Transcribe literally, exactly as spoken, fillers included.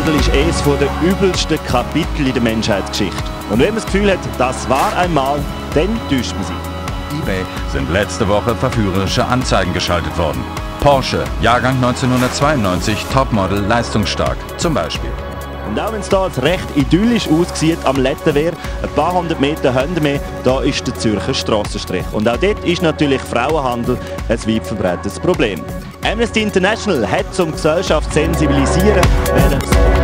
Frauenhandel ist eines der übelsten Kapitel in der Menschheitsgeschichte. Und wenn man das Gefühl hat, das war einmal, dann täuscht man sich. eBay sind letzte Woche verführerische Anzeigen geschaltet worden. Porsche, Jahrgang neunzehnhundertzweiundneunzig, Topmodel, leistungsstark, zum Beispiel. Und auch wenn es hier jetzt recht idyllisch aussieht am Lettenwehr, ein paar hundert Meter hinter mir, da ist der Zürcher Strassenstrich. Und auch dort ist natürlich Frauenhandel ein weit verbreitetes Problem. Amnesty International hat zum Gesellschaft sensibilisieren, während